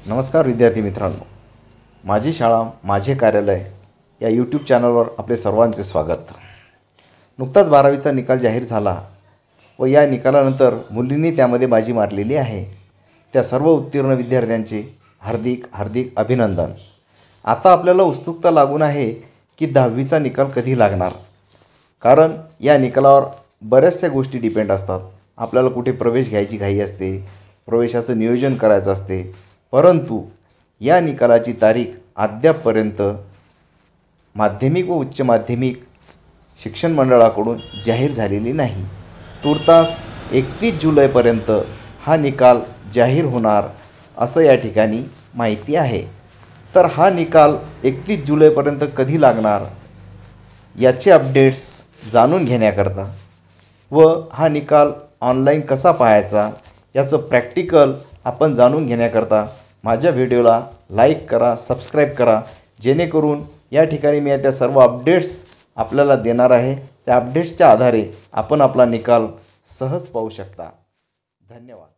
नमस्कार विद्यार्थी मित्रांनो, माझी शाळा माझे कार्यालय या यूट्यूब चॅनलवर आपले सर्वांचे स्वागत। नुकताच 12वीचा निकाल जाहीर झाला व या निकालानंतर मुलींनी त्यामध्ये बाजी मारलेली आहे। त्या सर्व उत्तीर्ण विद्यार्थ्यांचे हार्दिक हार्दिक अभिनंदन। आता आपल्याला उत्सुकता लागून आहे की 10वीचा निकाल कधी लागणार, कारण या निकालावर बऱ्याचशा गोष्टी डिपेंड असतात। आपल्याला कुठे प्रवेश घ्यायची घाई असते, प्रवेशाचं नियोजन करायचं असते, परंतु या निकालाची तारीख अद्यापपर्यंत माध्यमिक व उच्च माध्यमिक शिक्षण मंडळाकडून जाहीर झालेली नाही। तुर्तास 31 जुलैपर्यंत हा निकाल जाहीर होणार असं या ठिकाणी माहिती आहे। तर हा निकाल 31 जुलैपर्यंत कधी लागणार याचे अपडेट्स जाणून घेण्याकरता व हा निकाल ऑनलाईन कसा पाहायचा याचं प्रॅक्टिकल आपण जाणून घेण्याकरता माझ्या व्हिडिओला लाईक करा, सबस्क्राईब करा, जेणेकरून या ठिकाणी मी त्या सर्व अपडेट्स आपल्याला देणार आहे। त्या अपडेट्सच्या आधारे आपण आपला निकाल सहज पाहू शकता। धन्यवाद।